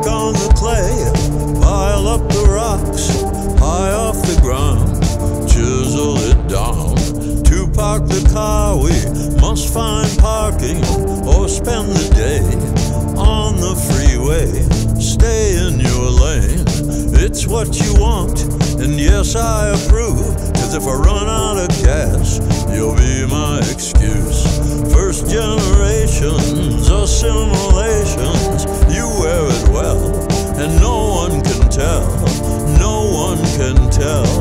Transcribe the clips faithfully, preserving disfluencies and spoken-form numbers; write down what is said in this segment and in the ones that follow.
on the clay, pile up the rocks high off the ground, chisel it down. To park the car we must find parking or spend the day on the freeway. Stay in your lane, it's what you want, and yes I approve, 'cause if I run out of gas you'll be my excuse. First generations assimilations, you wear it well, and no one can tell, no one can tell.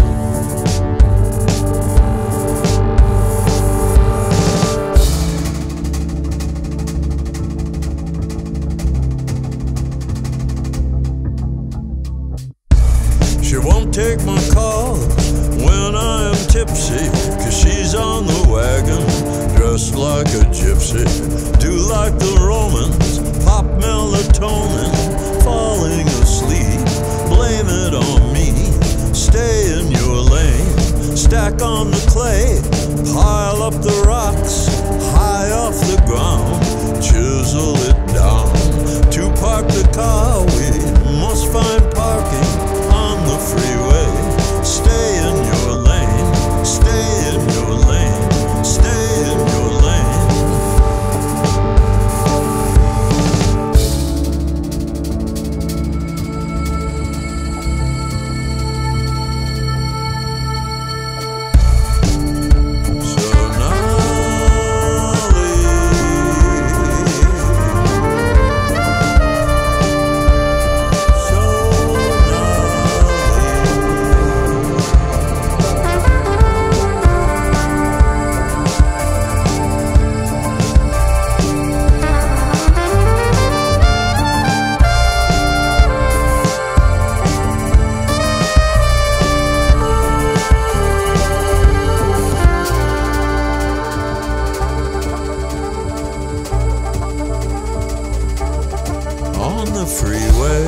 She won't take my call when I am tipsy, 'cause she's on the wagon, dressed like a gypsy. Do like the Romans, pop melatonin, falling asleep, blame it on me. Stay in your lane, stack on the clay, pile up the rocks high off the ground, chisel it down. To park the car we must find parking on the freeway. Stay in your lane, stay in your lane, stay in your lane. On the freeway,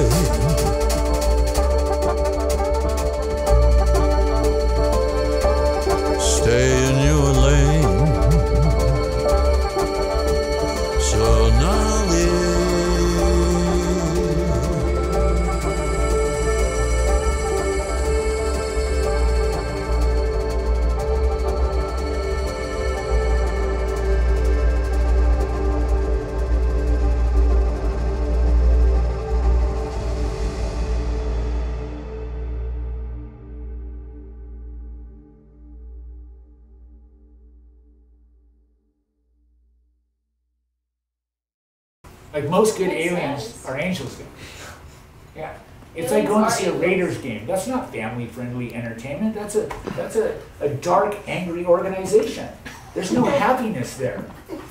stay in your lane. Sonali. Like most good aliens are angels. Yeah. It's like going to see a Raiders game. That's not family-friendly entertainment. That's a that's a, a dark, angry organization. There's no happiness there.